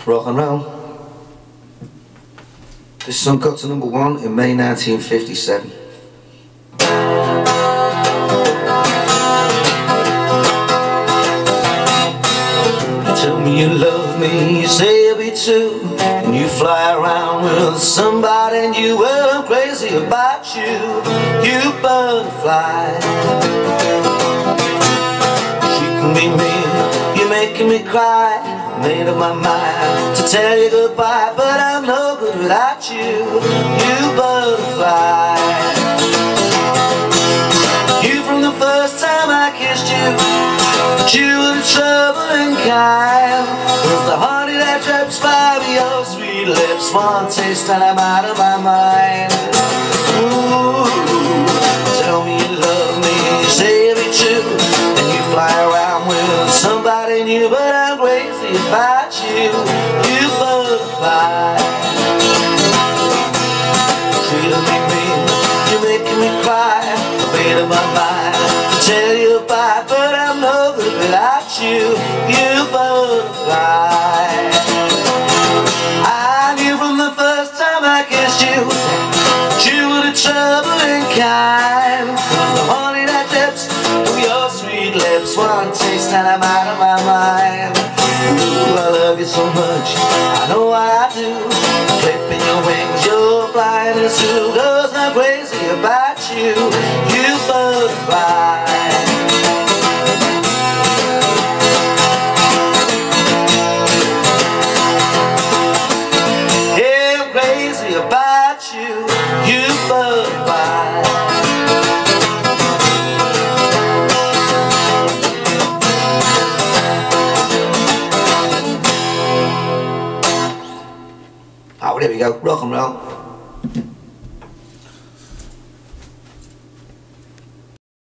rock and roll. This song got to #1 in May 1957. Tell me you love me, you say you'll be too, and you fly around with somebody and you, well, I'm crazy about you, you butterfly. She can be mean, you're making me cry. Made up my mind to tell you goodbye, but I'm no good without you, you butterfly. You from the first time I kissed you, but you were the troubling kind. Was the honey that drips by your sweet lips, one taste and I'm out of my mind. Ooh, tell me you love me, you say it'll be true, and you fly around with somebody new, but I'm crazy about you, you butterfly. Treating me mean, you're making me cry. I made up my mind to tell you goodbye, but I'm no good without you, you butterfly. I knew from the first time I kissed you that you were the troubling kind. The honey that drips from your sweet lips, one taste and I'm out of my mind. Ooh, I love you so much, I know I do. Clipping your wings, you're blind as who, 'cause I'm crazy about you, you butterfly. Yeah, I'm crazy about you, you butterfly. Oh, there we go, rock and roll.